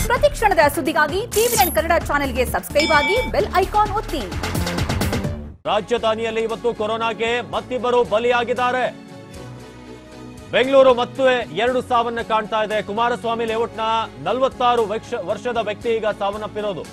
ಪ್ರತಿ ಕ್ಷಣದ ಸುದ್ದಿಗಾಗಿ ಟಿವಿ9 ಕನ್ನಡ ಚಾನೆಲ್ಗೆ ಸಬ್ಸ್ಕ್ರೈಬ್ ಆಗಿ ಬೆಲ್ ಐಕಾನ್ ಒತ್ತಿ. ರಾಜಧಾನಿಯಲ್ಲಿ ಇವತ್ತು ಕೊರೋನಾಗೆ ಮತ್ತಿಬ್ಬರು ಬಲಿಯಾಗಿದ್ದಾರೆ. ಬೆಂಗಳೂರು ಮತ್ತೆ 2 ಸಾವನ್ನ ಕಾಣ್ತಾ ಇದೆ. ಕುಮಾರಸ್ವಾಮಿ ಲೇಔಟ್ನ 46 ವರ್ಷದ ವ್ಯಕ್ತಿ ಈಗ ಸಾವನ್ನಪ್ಪಿರೋದು.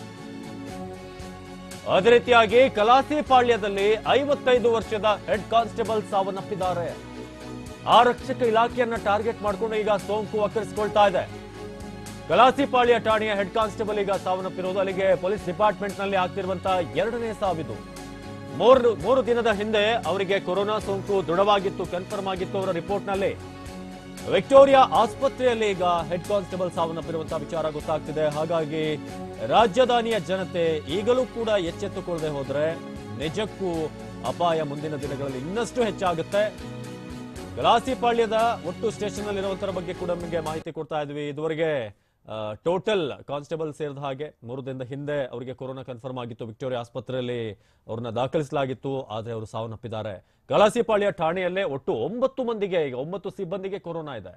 ಅದೇ ರೀತಿಯಾಗಿ ಕಲಾಸಿಪಾಳ್ಯದಲ್ಲಿ 55 ವರ್ಷದ ಹೆಡ್ ಕಾನ್ಸ್ಟೇಬಲ್ ಸಾವನ್ನಪ್ಪಿದ್ದಾರೆ. ಆರಕ್ಷಕ ಇಲಾಖೆಯನ್ನ ಟಾರ್ಗೆಟ್ ಮಾಡಿಕೊಂಡು ಈಗ ಸೋಂಕು ವಕ್ಕರಿಸಿಕೊಳ್ತಾ ಇದೆ. ಕಲಾಸಿಪಾಳ್ಯ ಠಾಣೆಯ ಹೆಡ್ ಕಾನ್ಸ್ಟೇಬಲ್ ಈಗ ಸಾವನ್ನಪ್ಪಿರೋದು. ಅಲ್ಲಿಗೆ ಪೊಲೀಸ್ ಡಿಪಾರ್ಟ್ಮೆಂಟ್ ನಲ್ಲಿ ಆಗ್ತಿರುವಂತಹ 2ನೇ ಸಾವಿದು. ಮೂರು ದಿನದ ಹಿಂದೆ ಅವರಿಗೆ ಕೊರೋನಾ ಸೋಂಕು ದೃಢವಾಗಿತ್ತು, ಕನ್ಫರ್ಮ್ ಆಗಿತ್ತು ಅವರ ರಿಪೋರ್ಟ್ ನಲ್ಲಿ. ವಿಕ್ಟೋರಿಯಾ ಆಸ್ಪತ್ರೆಯಲ್ಲಿ ಈಗ ಹೆಡ್ ಕಾನ್ಸ್ಟೇಬಲ್ ಸಾವನ್ನಪ್ಪಿರುವಂತಹ ವಿಚಾರ ಗೊತ್ತಾಗ್ತಿದೆ. ಹಾಗಾಗಿ ರಾಜಧಾನಿಯ ಜನತೆ ಈಗಲೂ ಕೂಡ ಎಚ್ಚೆತ್ತುಕೊಳ್ಳದೆ ಹೋದ್ರೆ ನಿಜಕ್ಕೂ ಅಪಾಯ ಮುಂದಿನ ದಿನಗಳಲ್ಲಿ ಇನ್ನಷ್ಟು ಹೆಚ್ಚಾಗುತ್ತೆ. ಕಲಾಸಿಪಾಳ್ಯದ ಒಟ್ಟು ಸ್ಟೇಷನ್ ಅಲ್ಲಿ ಇರುವಂತರ ಬಗ್ಗೆ ಕೂಡ ನಿಮಗೆ ಮಾಹಿತಿ ಕೊಡ್ತಾ ಇದ್ವಿ. ಇದುವರೆಗೆ ಟೋಟಲ್ ಕಾನ್ಸ್ಟೇಬಲ್ ಸೇರಿದ ಹಾಗೆ 3 ದಿನದ ಹಿಂದೆ ಅವರಿಗೆ ಕೊರೋನಾ ಕನ್ಫರ್ಮ್ ಆಗಿತ್ತು. ವಿಕ್ಟೋರಿಯಾ ಆಸ್ಪತ್ರೆಯಲ್ಲಿ ಅವ್ರನ್ನ ದಾಖಲಿಸಲಾಗಿತ್ತು, ಆದ್ರೆ ಅವರು ಸಾವನ್ನಪ್ಪಿದ್ದಾರೆ. ಕಲಾಸಿಪಾಳ್ಯ ಠಾಣೆಯಲ್ಲೇ ಒಟ್ಟು 9 ಮಂದಿಗೆ, ಈಗ 9 ಸಿಬ್ಬಂದಿಗೆ ಕೊರೋನಾ ಇದೆ.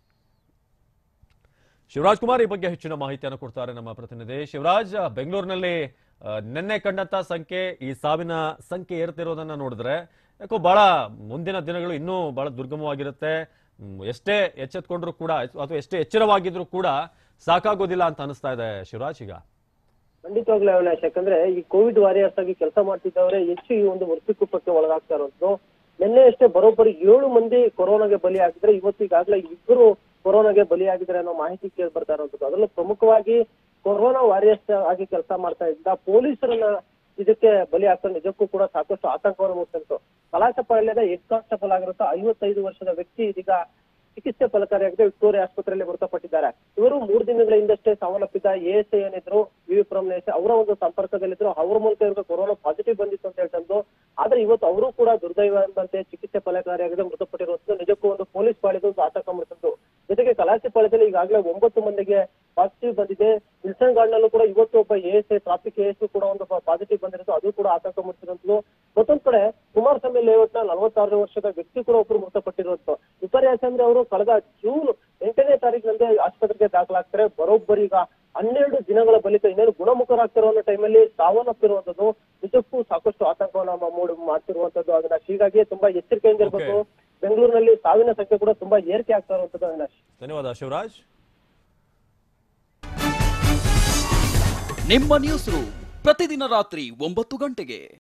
ಶಿವರಾಜ್ ಕುಮಾರ್ ಈ ಬಗ್ಗೆ ಹೆಚ್ಚಿನ ಮಾಹಿತಿಯನ್ನು ಕೊಡ್ತಾರೆ ನಮ್ಮ ಪ್ರತಿನಿಧಿ ಶಿವರಾಜ್. ಬೆಂಗಳೂರಿನಲ್ಲಿ ನಿನ್ನೆ ಕಂಡಂತ ಸಂಖ್ಯೆ, ಈ ಸಾವಿನ ಸಂಖ್ಯೆ ಏರ್ತಿರೋದನ್ನ ನೋಡಿದ್ರೆ ಯಾಕೋ ಬಹಳ ಮುಂದಿನ ದಿನಗಳು ಇನ್ನೂ ಬಹಳ ದುರ್ಗಮವಾಗಿರುತ್ತೆ. ಎಷ್ಟೇ ಎಚ್ಚೆತ್ಕೊಂಡ್ರು ಕೂಡ ಅಥವಾ ಎಷ್ಟೇ ಎಚ್ಚರವಾಗಿದ್ರು ಕೂಡ ಸಾಕಾಗೋದಿಲ್ಲ ಅಂತ ಅನಿಸ್ತಾ ಇದೆ ಶಿವರಾಜ್. ಈಗ ಖಂಡಿತವಾಗ್ಲೂ ಅವಿನಾಶ್, ಯಾಕಂದ್ರೆ ಈ ಕೋವಿಡ್ ವಾರಿಯರ್ಸ್ ಆಗಿ ಕೆಲಸ ಮಾಡ್ತಿದ್ದವರೇ ಹೆಚ್ಚು ಈ ಒಂದು ಮೃತ್ಯುಕೂಪಕ್ಕೆ ಒಳಗಾಗ್ತಾ ಇರೋದು. ನಿನ್ನೆ ಅಷ್ಟೇ ಬರೋಬ್ಬರಿ 7 ಮಂದಿ ಕೊರೋನಾಗೆ ಬಲಿ ಆಗಿದ್ರೆ, ಇವತ್ತು ಈಗಾಗಲೇ 2 ಕೊರೋನಾಗೆ ಬಲಿಯಾಗಿದ್ರೆ ಅನ್ನೋ ಮಾಹಿತಿ ಕೇಳಿ ಬರ್ತಾ ಇರುವಂತದ್ದು. ಅದರಲ್ಲೂ ಪ್ರಮುಖವಾಗಿ ಕೊರೋನಾ ವಾರಿಯರ್ಸ್ ಆಗಿ ಕೆಲಸ ಮಾಡ್ತಾ ಇದ್ದ ಪೊಲೀಸರನ್ನ ಇದಕ್ಕೆ ಬಲಿ ಆಗ್ತಾರೆ. ನಿಜಕ್ಕೂ ಕೂಡ ಸಾಕಷ್ಟು ಆತಂಕವನ್ನು ಮೂಡಿಸಿತ್ತು. ಕಲಾಸಿಪಾಳ್ಯದ ಹೆಡ್ ಕಾನ್ಸ್ಟೇಬಲ್ ಆಗಿರುವಂತ 55 ವರ್ಷದ ವ್ಯಕ್ತಿ ಇದೀಗ ಚಿಕಿತ್ಸೆ ಫಲಕಾರಿಯಾಗಿದೆ. ವಿಕ್ಟೋರಿಯಾ ಆಸ್ಪತ್ರೆಯಲ್ಲಿ ಮೃತಪಟ್ಟಿದ್ದಾರೆ. ಇವರು 3 ದಿನಗಳ ಹಿಂದಷ್ಟೇ ಸಾವನ್ನಪ್ಪಿದ್ದ ಎಎಸ್ಐ ಏನಿದ್ರು ವಿವಿ ಅವರ ಒಂದು ಸಂಪರ್ಕದಲ್ಲಿದ್ರು. ಅವರ ಮೂಲಕ ಇವ್ರಿಗೆ ಕೊರೋನಾ ಪಾಸಿಟಿವ್ ಬಂದಿತ್ತು ಅಂತ ಹೇಳ್ತಂದು. ಆದ್ರೆ ಇವತ್ತು ಅವರು ಕೂಡ ದುರ್ದೈವ ಎಂಬಂತೆ ಚಿಕಿತ್ಸೆ ಫಲಕಾರಿಯಾಗಿದೆ, ಮೃತಪಟ್ಟಿರುವಂತದ್ದು. ನಿಜಕ್ಕೂ ಒಂದು ಪೊಲೀಸ್ ಪಾಳ್ಯದ ಒಂದು ಆತಂಕ ಮೂಡಿಸಿದ್ದು. ಜೊತೆಗೆ ಕಲಾಸಿಪಾಳ್ಯದಲ್ಲಿ ಈಗಾಗಲೇ 9 ಮಂದಿಗೆ ಪಾಸಿಟಿವ್ ಬಂದಿದೆ. ವಿಲ್ಸನ್ ಗಾರ್ಡ್ ನಲ್ಲೂ ಕೂಡ ಇವತ್ತು ಒಬ್ಬ ಎಎಸ್ಐ, ಟ್ರಾಫಿಕ್ ಎಎಸ್ಐ ಕೂಡ ಒಂದು ಪಾಸಿಟಿವ್ ಬಂದಿರೋದು, ಅದು ಕೂಡ ಆತಂಕ ಮೂಡಿಸಿರುವಂತದ್ದು. ಮತ್ತೊಂದ್ ಕಡೆ ಕುಮಾರಸ್ವಾಮಿ ಲೇಔಟ್ನ 46 ವರ್ಷದ ವ್ಯಕ್ತಿ ಕೂಡ ಒಬ್ರು ಮೃತಪಟ್ಟಿರುವಂತ. ವಿಪರ್ಯಾಸ ಅಂದ್ರೆ ಅವರು ಕಳೆದ ಜೂನ್ 8ನೇ ತಾರೀಕಿನಂದೇ ಆಸ್ಪತ್ರೆಗೆ ದಾಖಲಾಗ್ತಾರೆ. ಬರೋಬ್ಬರಿ ಈಗ 12 ದಿನಗಳ ಬಳಿಕ ಇನ್ನೇನು ಗುಣಮುಖರಾಗ್ತಿರೋ ಟೈಮಲ್ಲಿ ಸಾವನ್ನಪ್ಪಿರುವಂತದ್ದು ನಿಜಕ್ಕೂ ಸಾಕಷ್ಟು ಆತಂಕವನ್ನ ಮಾಡ್ತಿರುವಂತದ್ದು. ಅದನ್ನ ಹೀಗಾಗಿ ತುಂಬಾ ಎಚ್ಚರಿಕೆಯಿಂದ ಇರಬೇಕು. ಬೆಂಗಳೂರಿನಲ್ಲಿ ಸಾವಿನ ಸಂಖ್ಯೆ ಕೂಡ ತುಂಬಾ ಏರಿಕೆ ಆಗ್ತಾ ಇರುವಂತದ್ದು. ಅವಿನಾಶ್, ಧನ್ಯವಾದ ಶಿವರಾಜ್. ನಿಮ್ಮ ನ್ಯೂಸ್ ರೂಮ್ ಪ್ರತಿದಿನ ರಾತ್ರಿ 9 ಗಂಟೆಗೆ.